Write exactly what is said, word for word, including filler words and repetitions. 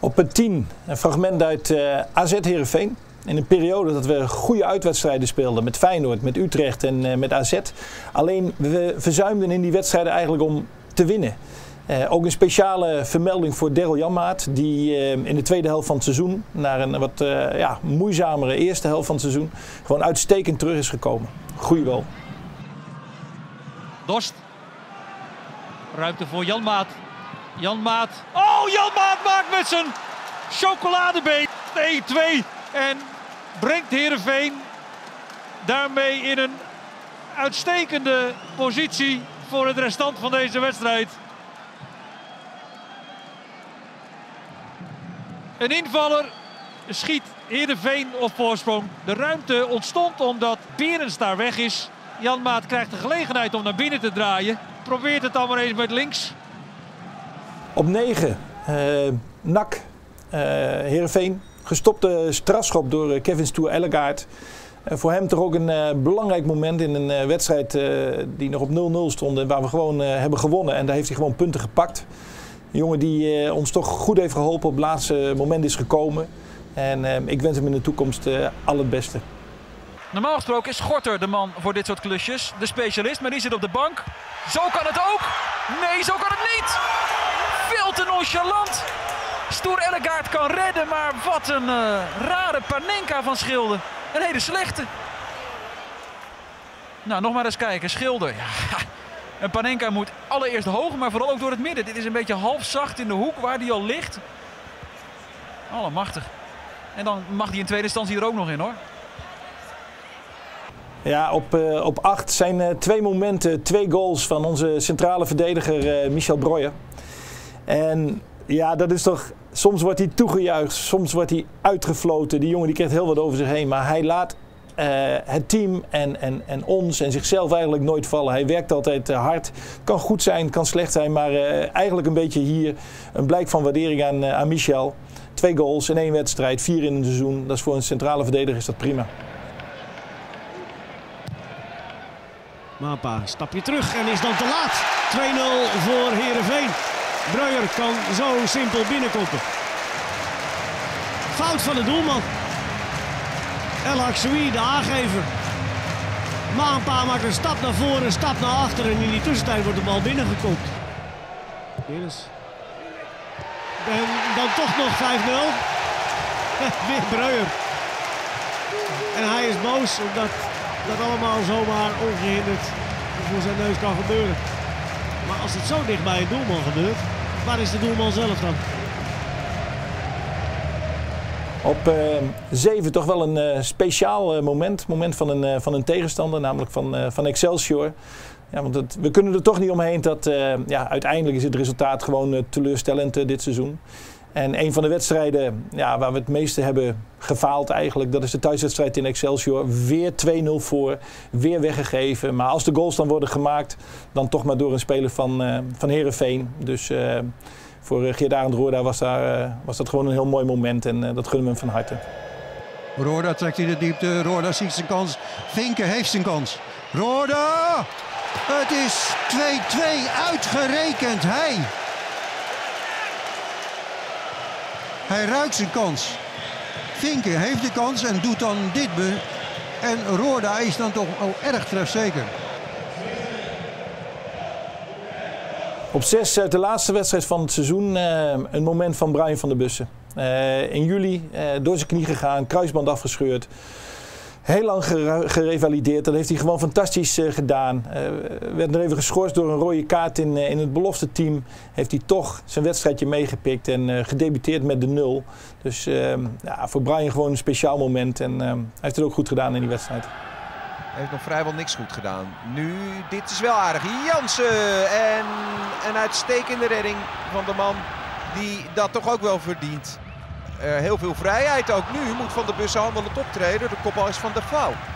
Op tien, een fragment uit uh, A Z Heerenveen. In een periode dat we goede uitwedstrijden speelden met Feyenoord, met Utrecht en uh, met A Z. Alleen we verzuimden in die wedstrijden eigenlijk om te winnen. Uh, ook een speciale vermelding voor Daryl Janmaat, die uh, in de tweede helft van het seizoen, naar een wat uh, ja, moeizamere eerste helft van het seizoen, gewoon uitstekend terug is gekomen. Goeie goal. Dorst. Ruimte voor Janmaat. Janmaat. Oh, Janmaat maakt met zijn chocoladebeen één twee. En brengt Heerenveen daarmee in een uitstekende positie voor het restant van deze wedstrijd. Een invaller schiet Heerenveen op voorsprong. De ruimte ontstond omdat Berends daar weg is. Janmaat krijgt de gelegenheid om naar binnen te draaien. Probeert het dan maar eens met links. Op negen, uh, N A C, uh, Heerenveen. Gestopte strafschop door Kevin Stoer-Ellegaard. Uh, voor hem toch ook een uh, belangrijk moment in een uh, wedstrijd uh, die nog op nul nul stond. En waar we gewoon uh, hebben gewonnen. En daar heeft hij gewoon punten gepakt. Een jongen die uh, ons toch goed heeft geholpen op het laatste moment is gekomen. En uh, ik wens hem in de toekomst uh, al het beste. Normaal gesproken is Gorter de man voor dit soort klusjes. De specialist, maar die zit op de bank. Zo kan het ook. Nee, zo kan het niet. Veel te nonchalant. Stoer-Ellegaard kan redden, maar wat een uh, rare Panenka van Schilder. Een hele slechte. Nou, nog maar eens kijken. Schilder. Ja, een Panenka moet allereerst hoog, maar vooral ook door het midden. Dit is een beetje half zacht in de hoek waar die al ligt. Allemachtig. En dan mag die in tweede instantie er ook nog in, hoor. Ja, op, uh, op acht zijn uh, twee momenten, twee goals van onze centrale verdediger uh, Michel Breuer. En ja, dat is toch, soms wordt hij toegejuicht, soms wordt hij uitgefloten. Die jongen die krijgt heel wat over zich heen, maar hij laat uh, het team en, en, en ons en zichzelf eigenlijk nooit vallen. Hij werkt altijd uh, hard. Kan goed zijn, kan slecht zijn, maar uh, eigenlijk een beetje hier een blijk van waardering aan, uh, aan Michel. Twee goals in één wedstrijd, vier in een seizoen. Dat is voor een centrale verdediger is dat prima. Mapa, stapje terug en is dan te laat. twee nul voor Heerenveen. Breuer kan zo simpel binnenkoppen. Fout van de doelman. El Akshoui, de aangever. Mapa maakt een stap naar voren, een stap naar achteren en in die tussentijd wordt de bal binnengekopt. En dan toch nog vijf nul. Weer Breuer. En hij is boos omdat dat allemaal zomaar ongehinderd voor zijn neus kan gebeuren. Maar als het zo dicht bij een doelman gebeurt, waar is de doelman zelf dan? Op uh, zeven toch wel een uh, speciaal uh, moment. Moment van een, uh, van een tegenstander, namelijk van, uh, van Excelsior. Ja, want het, we kunnen er toch niet omheen dat uh, ja, uiteindelijk is het resultaat gewoon uh, teleurstellend uh, dit seizoen. En een van de wedstrijden ja, waar we het meeste hebben gefaald eigenlijk, dat is de thuiswedstrijd in Excelsior. Weer twee nul voor, weer weggegeven. Maar als de goals dan worden gemaakt, dan toch maar door een speler van, uh, van Heerenveen. Dus uh, voor uh, Geert-Arend Roorda was, daar, uh, was dat gewoon een heel mooi moment en uh, dat gunnen we hem van harte. Roorda trekt in de diepte, Roorda ziet zijn kans. Vinken heeft zijn kans. Roorda! Het is twee twee, uitgerekend hij. Hij ruikt zijn kans. Vinken heeft de kans en doet dan dit. Be en Roorda is dan toch oh, erg trefzeker. Op zes, de laatste wedstrijd van het seizoen, uh, een moment van Brian van der Bussen. Uh, in juli uh, door zijn knie gegaan, kruisband afgescheurd. Heel lang gerevalideerd, dat heeft hij gewoon fantastisch uh, gedaan. Uh, werd nog even geschorst door een rode kaart in, uh, in het belofte team. Heeft hij toch zijn wedstrijdje meegepikt en uh, gedebuteerd met de nul. Dus uh, ja, voor Brian gewoon een speciaal moment en uh, hij heeft het ook goed gedaan in die wedstrijd. Hij heeft nog vrijwel niks goed gedaan. Nu, dit is wel aardig. Jansen en een uitstekende redding van de man die dat toch ook wel verdient. Uh, heel veel vrijheid ook nu. Moet Van der Bussen handelend optreden. De kopbal is van der Vaal.